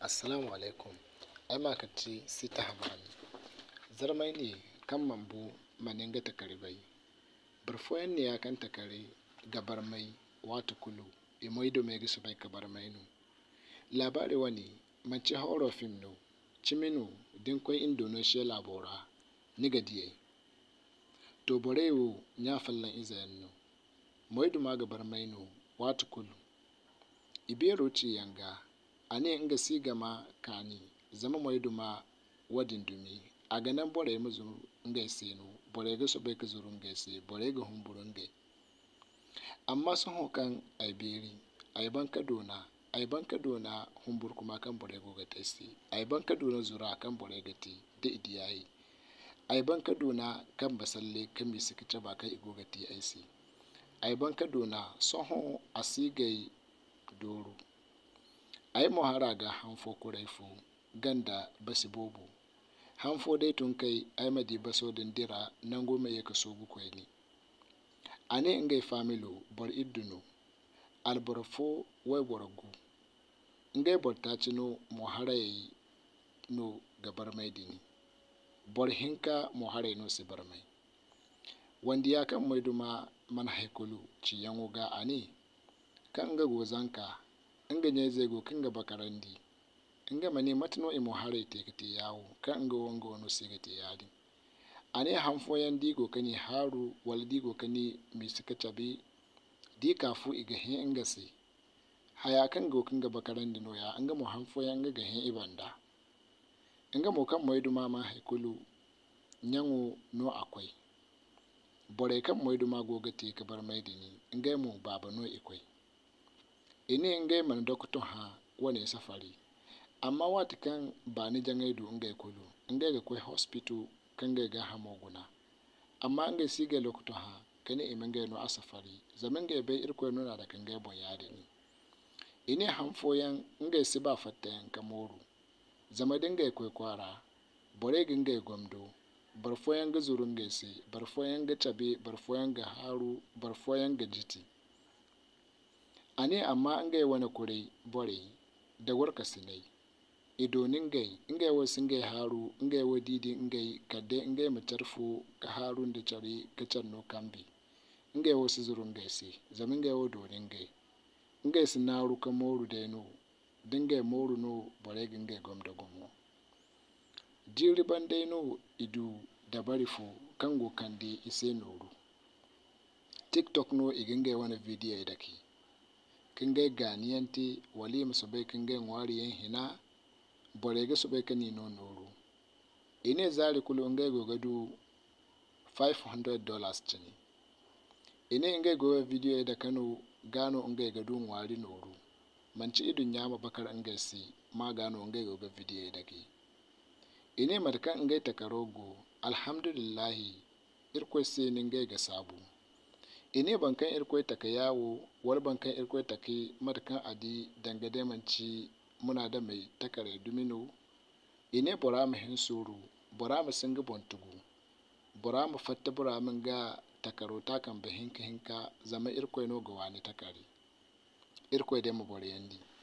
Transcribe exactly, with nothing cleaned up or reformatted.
Assalamu alaikum. Ai makati Sita Hamani. Zarmai ne kan mambu maninga takaribai. Barfoyan ne ya kan takari gabar mai wata kulu imoido mai gisu bai kabar mai nu. Labari wani manci horror film no. Chiminu dinkwai Indonesia labora niga diye. To borewo nya fallan izayen no. Moido ma gabar mai nu wata kulu. Ibero ci yanga. Ane inga siga ma kani zama moido ma wadin dumi a ganan bore mu zuru nga senu bore ga so bai ka zuru nga se bore ga humburu nga amma sun hokan ai beri ai banka dona ai banka dona humbur kuma kan bore go ga tesi ai banka dona zura kan bore ga ti da idiyayi ai banka dona kan basalle kan mi suka ba kai igo ga ti ai si ai banka dona soho asigai doro ai mohara ga hanfo kuraifu ganda basi bobo hanfo dai tun kai ai madi baso din dira nan gome ya kaso bukwai ne ane ingai familo bor idduno alborfo wai borgu ingai bortacino mohara yayi no gabar mai dini bor hinka mohara no si bar mai wanda ya kan mai duma man haikulu ci yango ga ane kan ga gozanka inga nye zego kinga bakarandi inga mani matno imo hare tekete yawo ka inga wongo wono sigete yadi ane hanfo yan digo kani haru wal digo kani misika chabi di kafu iga he inga si haya kan go kinga bakarandi no ya inga mo hanfo yan ga he ibanda inga mo kan moidu mama haikulu nyango no akwai bore kan moidu ma gogate ka bar maidini inga mo baba no ikwai ine ngai man dokto ha wane safari amma wata kan ba ni jangai du ngai kulu ngai ga koi hospital kan ngai ga hamoguna amma ngai siga lokto ha kane e ngai no asafari zaman ngai bai irko no na da kan ngai bon yade ni ine hamfoyan ngai si ba fatten kamoru zama dingai koi kwara bore ngai gomdo barfoyan ga zurun ngai si barfoyan ga tabe barfoyan ga haru barfoyan ga jiti ane amma ngai wani kure bore da warka sinai idonin gai ngai wasu ngai haru ngai wadidi ngai kadde ngai mutarfu ka harun da cari ka canno kambi ngai wasu zurun gai si zamin ngai wadonin ngai ngai sinaru ka moru da no dingai moru no bore ngai gomda gomo jiri bandai no idu da barifu kango kande ise noru TikTok no igingai wani video dake kingai ganiyanti wali musabai kingai ngwariyen hina borege subai kani no noru ine zari kulu ngai gogadu five hundred dollars chini ine ngai goga video da kano gano ngai gadu ngwari noru manci idun nyama bakar ngai si ma gano ngai goga video da ke ine markan ngai takarogo alhamdulillah irko sai ngai ga sabu ine bankan irkwai taka yawo wal bankan irkwai take markan adi dangade manci muna da mai takare dumino ine bora mu hin suru bora mu singa bontugu bora mu fatta bora mun ga takaro takan ba hinka hinka zama irkwai no ga wani takare irkwai da mu bore yandi